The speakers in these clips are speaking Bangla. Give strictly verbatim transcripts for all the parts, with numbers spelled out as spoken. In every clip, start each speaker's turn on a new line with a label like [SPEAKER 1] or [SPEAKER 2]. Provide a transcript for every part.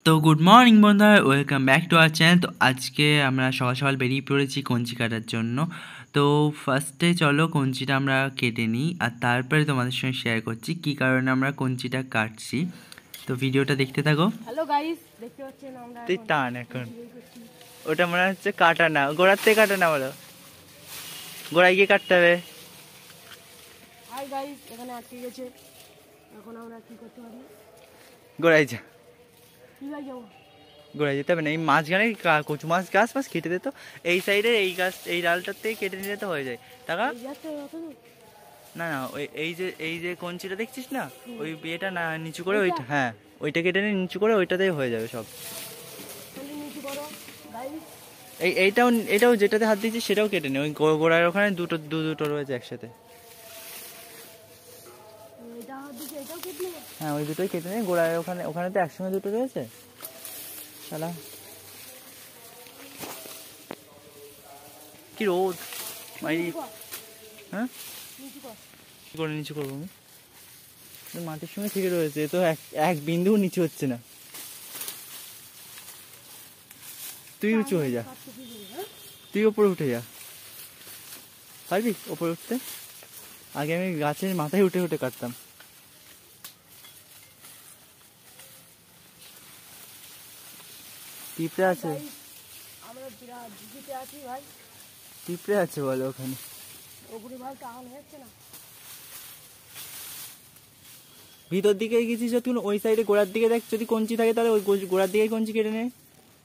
[SPEAKER 1] তো গুড মর্নিং বন্ধুরা, welcome back to our channel. তো আজকে আমরা সকাল সকাল বেরিয়ে পড়েছি কঞ্চি কাটার জন্য। তো ফার্স্টে চলো কঞ্চিটা আমরা কেটে নিই, আর তারপরে তোমাদের সঙ্গে শেয়ার করছি কী কারণে আমরা কঞ্চিটা কাটছি। তো ভিডিওটা দেখতে থাকো।
[SPEAKER 2] হ্যালো গাইস, দেখতে পাচ্ছেন আমরা
[SPEAKER 1] তুই টান এখন, ওটা মনে হচ্ছে কাটা না, গোড়ার থেকে কাটা না, বলো গোড়ায় গিয়ে কাটতে হবে।
[SPEAKER 2] হাই গাইস, এখানে আটকে গেছে। এখন আমরা কি করতে পারি?
[SPEAKER 1] গোড়ায় যা,
[SPEAKER 2] কি ভাই যাবো?
[SPEAKER 1] গোড়ায় যেতে হবে না, এই মাঝখানে কচু মাছ গাছ মাছ কেটে দিত, এই সাইডে এই গাছ এই ডালটার থেকে কেটে নিলে তো হয়ে যায়। টাকা না না, ওই এই যে এই যে কঞ্চিটা দেখছিস না, ওই বিয়েটা না নিচু করে ওইটা, হ্যাঁ ওইটা কেটে নিয়ে নিচু করে ওইটাতেই হয়ে যাবে সব। এই এইটাও এটাও যেটাতে হাত দিচ্ছিস সেটাও কেটে নে, ওই গোড়ার ওখানে দুটো দু দুটো রয়েছে একসাথে। হ্যাঁ ওই দুটোই কেটে নে, গোড়ার ওখানে ওখানে তো একসঙ্গে দুটো রয়েছে। শালা কি রোদ মাইরি। হ্যাঁ কি করে নিচু করবো আমি? মাটির সঙ্গে ঠিক রয়েছে, তো এক এক বিন্দুও নিচু হচ্ছে না। তুই উঁচু হয়ে যা, তুই ওপরে উঠে যা, পারবি ওপরে উঠতে? আগে আমি গাছের মাথায় উঠে উঠে কাটতাম। পিঁপড়ে আছে, পিঁপড়ে আছে বলো ওখানে। ভিতর দিকে গেছিস যতক্ষণ, ওই সাইডে গোড়ার দিকে দেখ, যদি কঞ্চি থাকে তাহলে ওই গোড়ার দিকে কঞ্চি কেটে নে।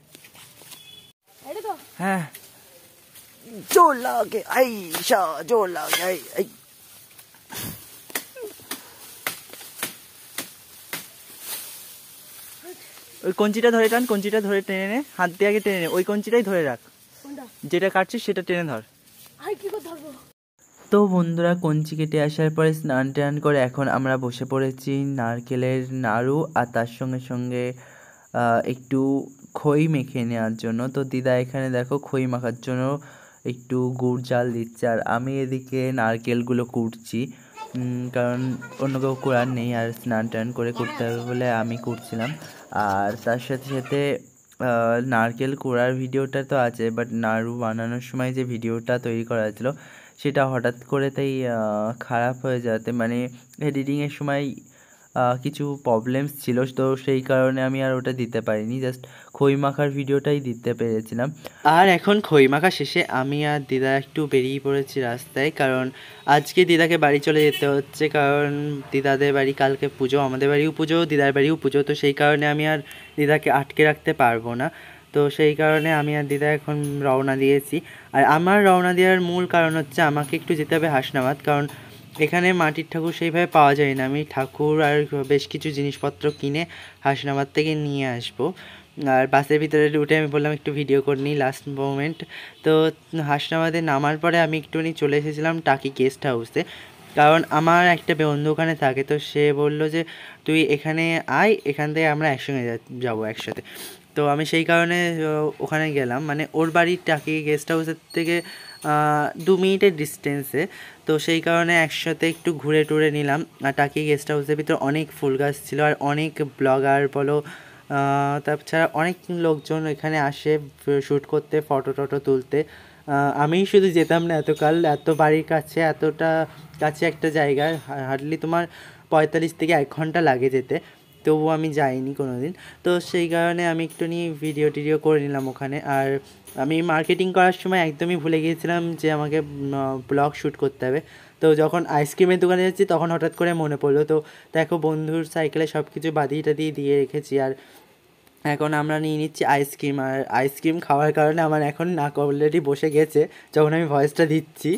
[SPEAKER 1] হ্যাঁ জোর লাগে, আই শা জোর লাগে, আই আই। ওই কঞ্চিটা ধরে টান, কঞ্চিটা ধরে টেনে নে, হাত দিয়ে আগে টেনে নে, ওই কঞ্চিটাই ধরে রাখ, যেটা কাটছিস সেটা টেনে ধর। তো বন্ধুরা, কঞ্চি কেটে আসার পরে স্নান টান করে এখন আমরা বসে পড়েছি নারকেলের নাড়ু আর তার সঙ্গে সঙ্গে একটু খই মেখে নেওয়ার জন্য। তো দিদা এখানে দেখো খই মাখার জন্য একটু গুড় জাল দিচ্ছে, আর আমি এদিকে নারকেলগুলো কুটছি, কারণ অন্য কেউ কুড়ার নেই, আর স্নান টান করে কুটতে হবে বলে আমি কুটছিলাম। আর তার সাথে সাথে নারকেল কুড়ার ভিডিওটা তো আছে, বাট নাড়ু বানানোর সময় যে ভিডিওটা তৈরি করা হয়েছিল সেটা হঠাৎ করে তাই খারাপ হয়ে যাতে, মানে এডিটিংয়ের সময় কিছু প্রবলেমস ছিল, তো সেই কারণে আমি আর ওটা দিতে পারিনি, জাস্ট খই মাখার ভিডিওটাই দিতে পেরেছিলাম। আর এখন খই মাখা শেষে আমি আর দিদা একটু বেরিয়ে পড়েছি রাস্তায়, কারণ আজকে দিদাকে বাড়ি চলে যেতে হচ্ছে, কারণ দিদাদের বাড়ি কালকে পুজো, আমাদের বাড়িও পুজো, দিদার বাড়িও পুজো, তো সেই কারণে আমি আর দিদাকে আটকে রাখতে পারবো না। তো সেই কারণে আমি আর দিদা এখন রওনা দিয়েছি। আর আমার রওনা দেওয়ার মূল কারণ হচ্ছে আমাকে একটু যেতে হবে হাসনাবাদ, কারণ এখানে মাটির ঠাকুর সেইভাবে পাওয়া যায় না। আমি ঠাকুর আর বেশ কিছু জিনিসপত্র কিনে হাসনাবাদ থেকে নিয়ে আসবো। আর বাসের ভিতরে উঠে আমি বললাম একটু ভিডিও করে নিই লাস্ট মোমেন্ট। তো হাসনাবাদে নামার পরে আমি একটুখানি চলে এসেছিলাম টাকি গেস্ট হাউসে, কারণ আমার একটা বন্ধু ওখানে থাকে, তো সে বলল যে তুই এখানে আয়, এখান থেকে আমরা একসঙ্গে যাবো একসাথে। তো আমি সেই কারণে ওখানে গেলাম, মানে ওর বাড়ির টাকি গেস্ট হাউসের থেকে দু মিনিটের ডিস্টেন্সে। তো সেই কারণে একসাথে একটু ঘুরে টুরে নিলাম। আর টাকি গেস্ট হাউসের ভিতরে অনেক ফুল গাছ ছিল, আর অনেক ব্লগার বলো তাছাড়া অনেক লোকজন এখানে আসে শ্যুট করতে, ফটো টটো তুলতে। আমি শুধু যেতাম না এতকাল, এত বাড়ির কাছে, এতটা কাছে একটা জায়গায় হার্ডলি তোমার পঁয়তাল্লিশ থেকে এক ঘন্টা লাগে যেতে, তবুও আমি যাইনি কোনো দিন। তো সেই কারণে আমি একটু নিয়ে ভিডিও টিডিও করে নিলাম ওখানে। আর আমি মার্কেটিং করার সময় একদমই ভুলে গিয়েছিলাম যে আমাকে ব্লগ শ্যুট করতে হবে। তো যখন আইসক্রিমের দোকানে যাচ্ছি তখন হঠাৎ করে মনে পড়লো, তো দেখো বন্ধুর সাইকেলে সব কিছু বাদিয়ে টাদিয়ে দিয়ে রেখেছি। আর এখন আমরা নিয়ে নিচ্ছি আইসক্রিম, আর আইসক্রিম খাওয়ার কারণে আমার এখন নাক অলরেডি বসে গেছে যখন আমি ভয়েসটা দিচ্ছি,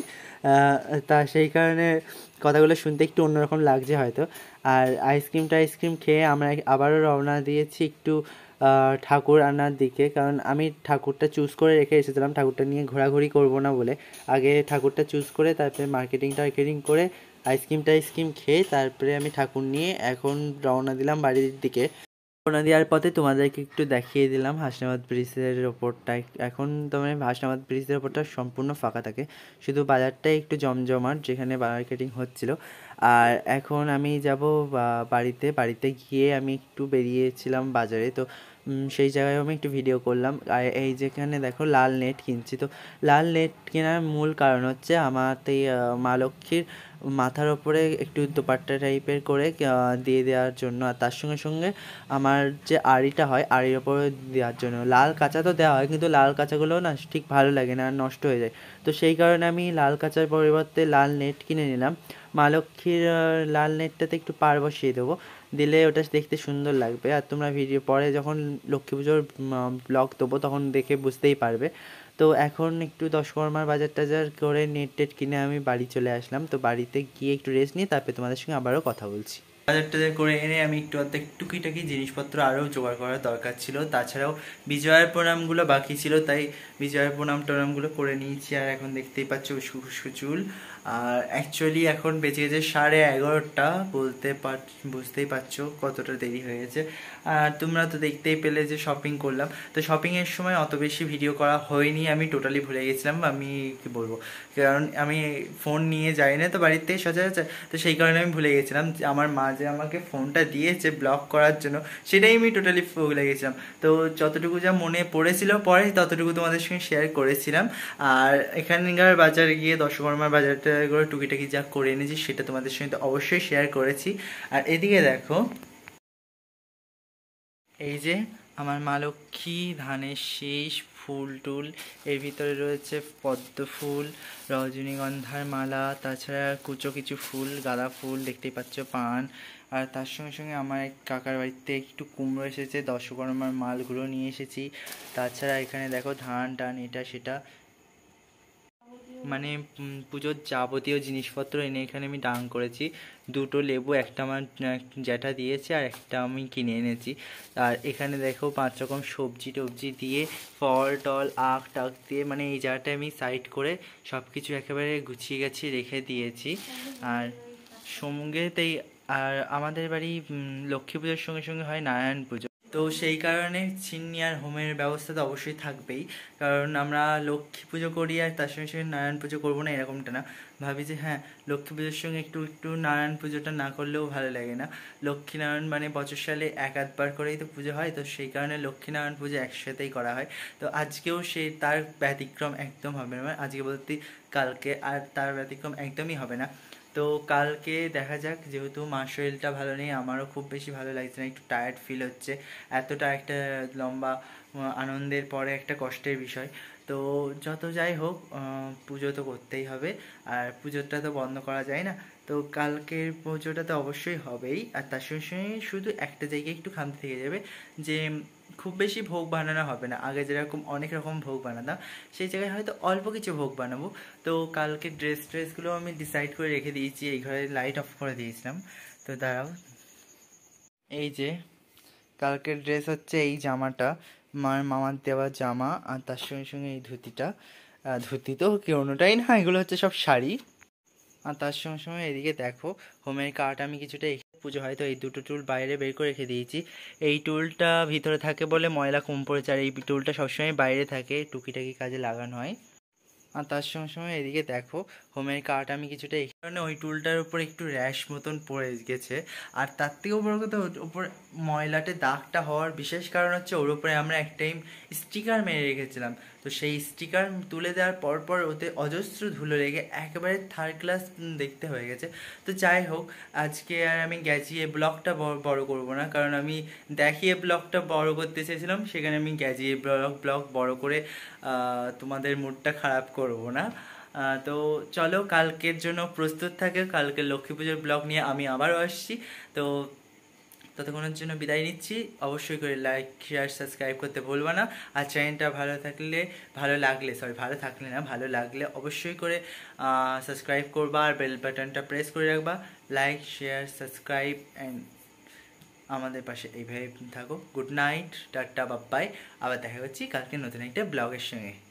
[SPEAKER 1] তা সেই কারণে কথাগুলো শুনতে একটু অন্যরকম লাগছে হয়তো। আর আইসক্রিমটা আইসক্রিম খেয়ে আমরা আবারও রওনা দিয়েছি একটু ঠাকুর আনার দিকে, কারণ আমি ঠাকুরটা চুজ করে রেখে এসেছিলাম, ঠাকুরটা নিয়ে ঘোরাঘুরি করব না বলে আগে ঠাকুরটা চুজ করে তারপরে মার্কেটিং টার্কেটিং করে আইসক্রিমটা আইসক্রিম খেয়ে তারপরে আমি ঠাকুর নিয়ে এখন রওনা দিলাম বাড়ির দিকে। রওনা দেওয়ার পথে তোমাদেরকে একটু দেখিয়ে দিলাম হাসনাবাদ ব্রিজের ওপরটা। এখন তোমার হাসনাবাদ ব্রিজের ওপরটা সম্পূর্ণ ফাঁকা থাকে, শুধু বাজারটাই একটু জমজমাট যেখানে মার্কেটিং হচ্ছিল। আর এখন আমি যাব বাড়িতে, বাড়িতে গিয়ে আমি একটু বেরিয়েছিলাম বাজারে, তো সেই জায়গায় আমি একটু ভিডিও করলাম। আর এই যেখানে দেখো লাল নেট কিনছি, তো লাল নেট কেনার মূল কারণ হচ্ছে আমার তো এই মা লক্ষ্মীর মাথার ওপরে একটু দোপাট্টা টাইপের করে দিয়ে দেওয়ার জন্য, আর তার সঙ্গে সঙ্গে আমার যে আড়িটা হয় আড়ির ওপরে দেওয়ার জন্য। লাল কাঁচা তো দেওয়া হয়, কিন্তু লাল কাঁচাগুলো না ঠিক ভালো লাগে না, নষ্ট হয়ে যায়। তো সেই কারণে আমি লাল কাঁচার পরিবর্তে লাল নেট কিনে নিলাম। মা লক্ষ্মীর লাল নেটটাতে একটু পাড় বসিয়ে দেবো, দিলে ওটা দেখতে সুন্দর লাগবে। আর তোমরা ভিডিও পরে যখন লক্ষ্মী পুজোর ব্লগ দেবো তখন দেখে বুঝতেই পারবে। তো এখন একটু দশকর্মার বাজার টাজার করে নেট টেট কিনে আমি বাড়ি চলে আসলাম। তো বাড়িতে গিয়ে একটু রেস্ট নিয়ে তারপরে তোমাদের সঙ্গে আবারও কথা বলছি। বাজার টাজার করে এনে আমি একটু অর্ধেক টুকিটাকি জিনিসপত্র আরও জোগাড় করার দরকার ছিল। তাছাড়াও বিজয়ার প্রণামগুলো বাকি ছিল, তাই বিজয়ার প্রণাম টনামগুলো করে নিয়েছি। আর এখন দেখতেই পাচ্ছ সুচুল। আর অ্যাকচুয়ালি এখন বেজে গেছে সাড়ে এগারোটা, বলতে পার বুঝতেই পারছো কতটা দেরি হয়ে গেছে। আর তোমরা তো দেখতেই পেলে যে শপিং করলাম। তো শপিংয়ের সময় অত বেশি ভিডিও করা হয়নি, আমি টোটালি ভুলে গেছিলাম। আমি কি বলবো, কারণ আমি ফোন নিয়ে যাই না তো বাড়ির থেকে সচরাচর, তো সেই কারণে আমি ভুলে গেছিলাম। আমার মা যে আমাকে ফোনটা দিয়েছে ব্লগ করার জন্য সেটাই আমি টোটালি ভুলে গেছিলাম। তো যতটুকু যা মনে পড়েছিল পরে ততটুকু তোমাদের সঙ্গে শেয়ার করেছিলাম। আর এখানকার বাজারে গিয়ে দশকর্মার বাজারটা করে টুকিটাকি যা করে এনেছি সেটা তোমাদের সঙ্গে অবশ্যই শেয়ার করেছি। আর এদিকে দেখো, এই যে আমার মা লক্ষ্মী ধানের শীষ, ফুল টুল, এর ভিতরে রয়েছে পদ্ম ফুল, রজনীগন্ধার মালা, তাছাড়া কুচো কিছু ফুল, গাঁদা ফুল দেখতেই পাচ্ছ, পান। আর তার সঙ্গে সঙ্গে আমার এক কাকার বাড়িতে একটু কুমড়ো এসেছে, দশকর্মার মালগুলো নিয়ে এসেছি। তাছাড়া এখানে দেখো ধান টান এটা সেটা, মানে পুজোর যাবতীয় জিনিসপত্র এনে এখানে আমি দান করেছি। দুটো লেবু, একটা আমার জ্যাঠা দিয়েছে আর একটা আমি কিনে এনেছি। আর এখানে দেখো পাঁচ রকম সবজি টবজি দিয়ে, ফল টল আখ টাক দিয়ে, মানে এই জায়গাটা আমি সাইড করে সব কিছু একেবারে গুছিয়ে গাছিয়ে রেখে দিয়েছি। আর সঙ্গেতেই আর আমাদের বাড়ি লক্ষ্মী পুজোর সঙ্গে সঙ্গে হয় নারায়ণ পুজো, তো সেই কারণে চিন্নি আর হোমের ব্যবস্থা তো অবশ্যই থাকবেই। কারণ আমরা লক্ষ্মী পুজো করি আর তার সঙ্গে সঙ্গে নারায়ণ পুজো করবো না এরকমটা না, ভাবি যে হ্যাঁ লক্ষ্মী পুজোর সঙ্গে একটু একটু নারায়ণ পুজোটা না করলেও ভালো লাগে না। লক্ষ্মীনারায়ণ মানে বছর সালে এক আধবার করেই তো পুজো হয়, তো সেই কারণে লক্ষ্মীনারায়ণ পুজো একসাথেই করা হয়। তো আজকেও সে তার ব্যতিক্রম একদম হবে না, আজকে বলতে কালকে, আর তার ব্যতিক্রম একদমই হবে না। তো কালকে দেখা যাক, যেহেতু মার শরীরটা ভালো নেই, আমারও খুব বেশি ভালো লাগছে না, একটু টায়ার্ড ফিল হচ্ছে। এতটা একটা লম্বা আনন্দের পরে একটা কষ্টের বিষয়। তো যত যাই হোক, পুজো তো করতেই হবে, আর পুজোটা তো বন্ধ করা যায় না। তো কালকের পুজোটা তো অবশ্যই হবেই। আর তার সঙ্গে সঙ্গে শুধু একটা জায়গায় একটু খামতি থেকে যাবে, যে খুব বেশি ভোগ বানানো হবে না। আগে যেরকম অনেক রকম ভোগ বানাতাম, সেই জায়গায় হয়তো অল্প কিছু ভোগ বানাবো। তো কালকে ড্রেস ট্রেসগুলো আমি ডিসাইড করে রেখে দিয়েছি, এই ঘরে লাইট অফ করে দিয়েছিলাম। তো দাঁড়াও, এই যে কালকের ড্রেস হচ্ছে এই জামাটা, মার মামার দেওয়া জামা, আর তার সঙ্গে সঙ্গে এই ধুতিটা। ধুতি তো কোনোটাই না, এগুলো হচ্ছে সব শাড়ি। আর তার সঙ্গে সঙ্গে এদিকে দেখো হোমের কাঠ আমি কিছুটা, পুজো হয় তো এই দুটো টুল বাইরে বের করে রেখে দিয়েছি। এই টুলটা ভিতরে থাকে বলে ময়লা কম পড়েছে, আর এই টুলটা সবসময় বাইরে থাকে, টুকিটাকি কাজে লাগানো হয়। আর তার সঙ্গে সঙ্গে এদিকে দেখো হোমের কাঠ আমি কিছুটা, এই কারণে ওই টুলটার উপর একটু র্যাশ মতন পড়ে গেছে। আর তার থেকেও বড় কথা, ওর উপর ময়লাটে দাগটা হওয়ার বিশেষ কারণ হচ্ছে ওর উপরে আমরা এক টাইম স্টিকার মেরে রেখেছিলাম। তো সেই স্টিকার তুলে দেওয়ার পর পর ওতে অজস্র ধুলো লেগে একেবারে থার্ড ক্লাস দেখতে হয়ে গেছে। তো যাই হোক, আজকে আর আমি গ্যাজিয়ে ব্লগটা বড় করব না, কারণ আমি দেখিয়ে ব্লগটা বড় করতে চেয়েছিলাম, সেখানে আমি গ্যাজিয়ে ব্লগ ব্লগ বড় করে তোমাদের মুডটা খারাপ করব না। তো চলো কালকের জন্য প্রস্তুত থাকে, কালকে লক্ষ্মী পুজোর ব্লগ নিয়ে আমি আবারও আসছি। তো ততক্ষণের জন্য বিদায় নিচ্ছি। অবশ্যই করে লাইক শেয়ার সাবস্ক্রাইব করতে ভুলবা না। আর চ্যানেলটা ভালো থাকলে ভালো লাগলে সরি ভালো থাকলে না ভালো লাগলে অবশ্যই করে সাবস্ক্রাইব করবা, আর বেল বাটনটা প্রেস করে রাখবা। লাইক শেয়ার সাবস্ক্রাইব অ্যান্ড আমাদের পাশে এইভাবে থাকো। Good night, tata, bye. আবার দেখা হচ্ছে কালকে নতুন একটা ব্লগের সঙ্গে।